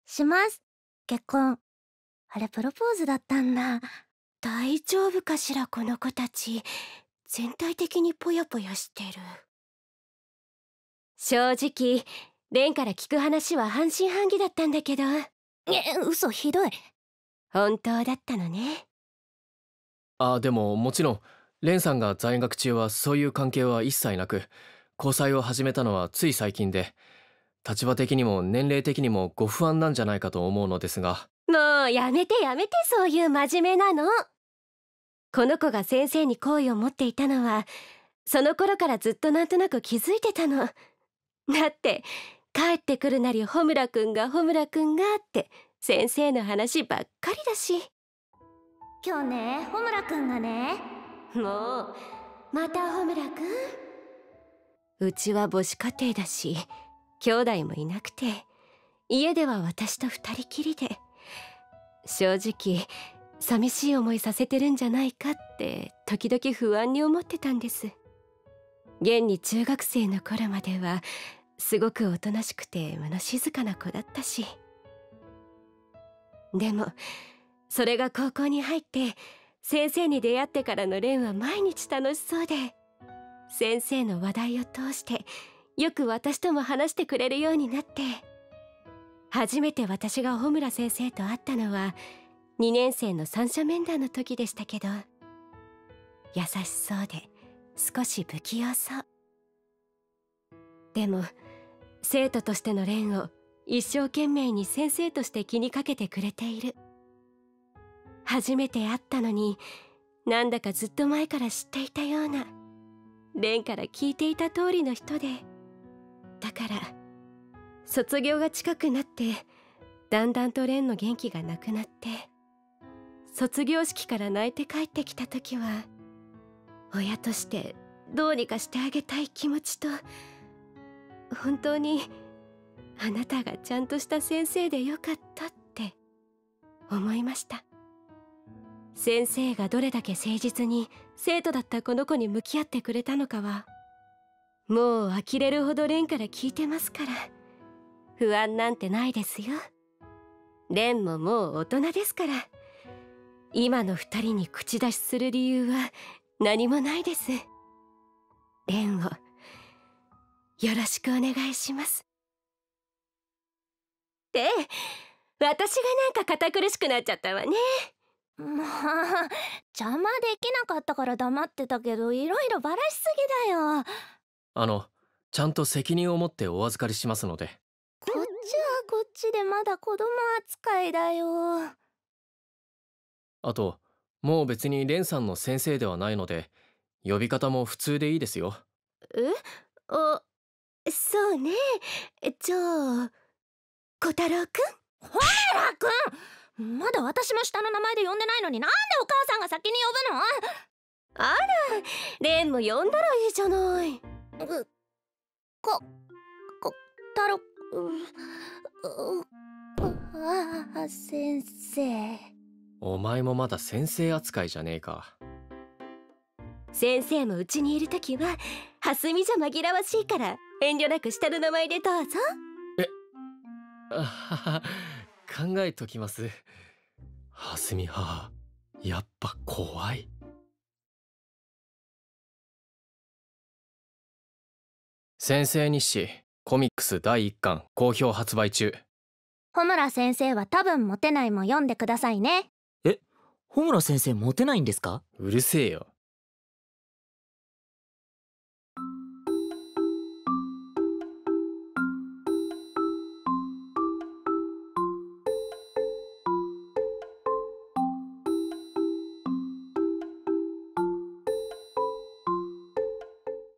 します。結婚。あれプロポーズだったんだ。大丈夫かしらこの子たち。全体的にポヤポヤしてる。正直レンから聞く話は半信半疑だったんだけど。嘘ひどい。本当だったのね。 でももちろんレンさんが在学中はそういう関係は一切なく、交際を始めたのはつい最近で、立場的にも年齢的にもご不安なんじゃないかと思うのですが。 もうやめてやめて、そういう真面目なの。この子が先生に好意を持っていたのはその頃からずっとなんとなく気づいてたの。だって帰ってくるなり穂村くんがって先生の話ばっかりだし。今日ね、穂村くんがね。もうまた穂村くん。うちは母子家庭だし兄弟もいなくて、家では私と二人きりで、正直寂しい思いさせてるんじゃないかって時々不安に思ってたんです。現に中学生の頃まではすごくおとなしくて物静かな子だったし。でもそれが高校に入って先生に出会ってからのレンは毎日楽しそうで、先生の話題を通してよく私とも話してくれるようになって、初めて私が穂村先生と会ったのは2年生の三者面談の時でしたけど、優しそうで少し不器用そう。でも生徒としてのレンを一生懸命に先生として気にかけてくれている。初めて会ったのになんだかずっと前から知っていたような、レンから聞いていた通りの人で。だから卒業が近くなってだんだんとレンの元気がなくなって、卒業式から泣いて帰ってきた時は親としてどうにかしてあげたい気持ちと、本当にあなたがちゃんとした先生でよかったって思いました。先生がどれだけ誠実に生徒だったこの子に向き合ってくれたのかはもう呆れるほどレンから聞いてますから、不安なんてないですよ。レンももう大人ですから、今の二人に口出しする理由は何もないです。レンをよろしくお願いします。で、私がなんか堅苦しくなっちゃったわね。まあ邪魔できなかったから黙ってたけど、いろいろバラしすぎだよ。 ちゃんと責任を持ってお預かりしますので。 こっちはこっちでまだ子供扱いだよ。 あともう別にレンさんの先生ではないので、呼び方も普通でいいですよ。 そうね。じゃあ小太郎くん。ほらくん、まだ私も下の名前で呼んでないのになんでお母さんが先に呼ぶの。あら、レンも呼んだらいいじゃない。太郎。先生。 お前もまだ先生扱いじゃねえか。 先生もうちにいるときは蓮見じゃ紛らわしいから遠慮なく下の名前でどうぞ。 考えときます。蓮見母、やっぱ怖い。先生日誌コミックス第1巻好評発売中。 穂村先生は多分モテないも読んでくださいね。 穂村先生モテないんですか？ うるせえよ。